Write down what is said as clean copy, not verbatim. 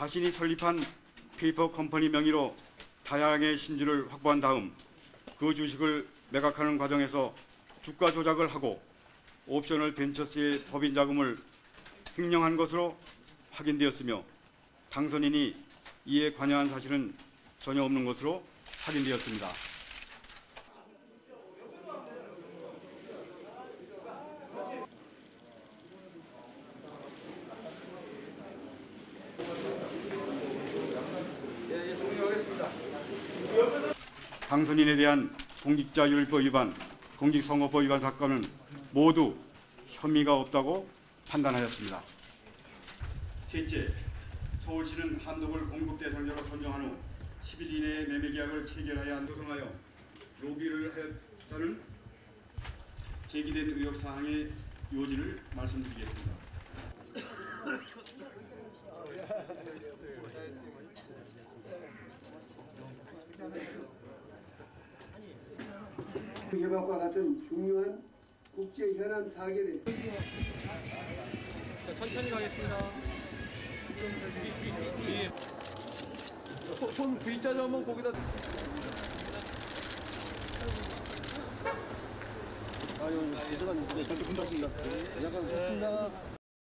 자신이 설립한 페이퍼 컴퍼니 명의로 다량의 신주를 확보한 다음 그 주식을 매각하는 과정에서 주가 조작을 하고 옵셔널 벤처스의 법인 자금을 횡령한 것으로 확인되었으며 당선인이 이에 관여한 사실은 전혀 없는 것으로 확인되었습니다. 당선인에 대한 공직자율법 위반, 공직선거법 위반 사건은 모두 혐의가 없다고 판단하였습니다. 셋째, 서울시는 한독을 공급 대상자로 선정한 후 10일 이내에 매매계약을 체결하여 조성하여 로비를 하였다는 제기된 의혹사항의 요지를 말씀드리겠습니다. 개박과 같은 중요한 국제 현안 타결에 자, 천천히 가겠습니다. 손 V자 한번 거기다. 아유, 죄송합니다. 저렇게 분봤습니다. 약간.